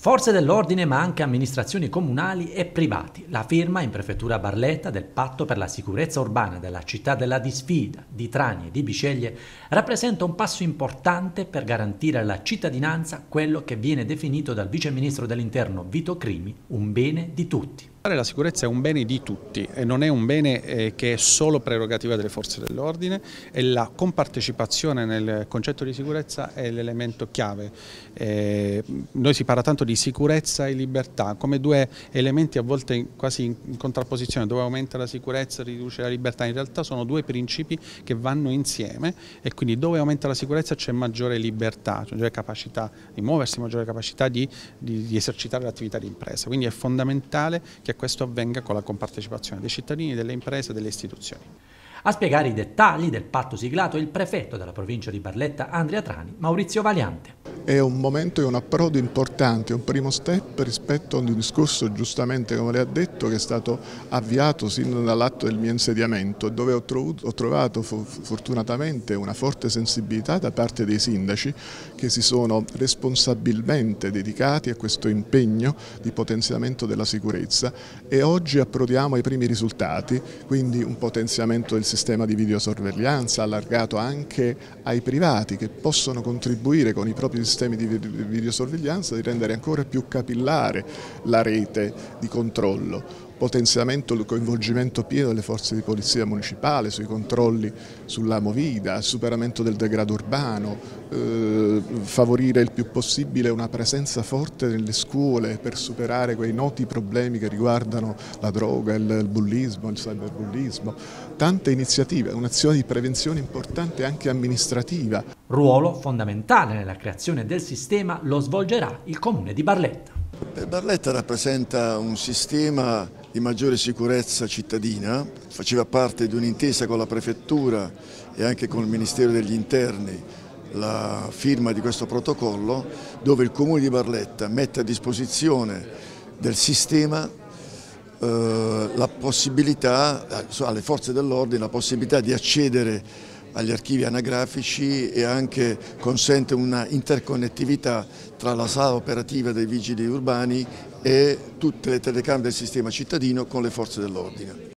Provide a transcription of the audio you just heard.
Forze dell'ordine ma anche amministrazioni comunali e privati. La firma in prefettura Barletta del patto per la sicurezza urbana della città della Disfida, di Trani e di Biceglie rappresenta un passo importante per garantire alla cittadinanza quello che viene definito dal viceministro dell'interno Vito Crimi un bene di tutti. La sicurezza è un bene di tutti e non è un bene che è solo prerogativa delle forze dell'ordine, e la compartecipazione nel concetto di sicurezza è l'elemento chiave. Noi si parla tanto di sicurezza e libertà come due elementi a volte quasi in contrapposizione, dove aumenta la sicurezza riduce la libertà. In realtà sono due principi che vanno insieme, e quindi dove aumenta la sicurezza c'è maggiore libertà, c'è maggiore capacità di muoversi, maggiore capacità di esercitare l'attività di impresa. Quindi è fondamentale che questo avvenga con la compartecipazione dei cittadini, delle imprese e delle istituzioni. A spiegare i dettagli del patto siglato è il prefetto della provincia di Barletta Andrea Trani, Maurizio Valiante. È un momento e un approdo importante, un primo step rispetto a un discorso, giustamente come lei ha detto, che è stato avviato sin dall'atto del mio insediamento, dove ho trovato fortunatamente una forte sensibilità da parte dei sindaci che si sono responsabilmente dedicati a questo impegno di potenziamento della sicurezza, e oggi approdiamo ai primi risultati, quindi un potenziamento del sistema di videosorveglianza allargato anche ai privati che possono contribuire con i propri sistemi di videosorveglianza di rendere ancora più capillare la rete di controllo. Potenziamento del coinvolgimento pieno delle forze di polizia municipale sui controlli sulla movida, superamento del degrado urbano, favorire il più possibile una presenza forte nelle scuole per superare quei noti problemi che riguardano la droga, il bullismo, il cyberbullismo. Tante iniziative, un'azione di prevenzione importante anche amministrativa. Ruolo fondamentale nella creazione del sistema lo svolgerà il comune di Barletta. Barletta rappresenta un sistema di maggiore sicurezza cittadina, faceva parte di un'intesa con la prefettura e anche con il Ministero degli Interni, la firma di questo protocollo, dove il comune di Barletta mette a disposizione del sistema la possibilità, alle forze dell'ordine, la possibilità di accedere agli archivi anagrafici, e anche consente una interconnettività tra la sala operativa dei vigili urbani e tutte le telecamere del sistema cittadino con le forze dell'ordine.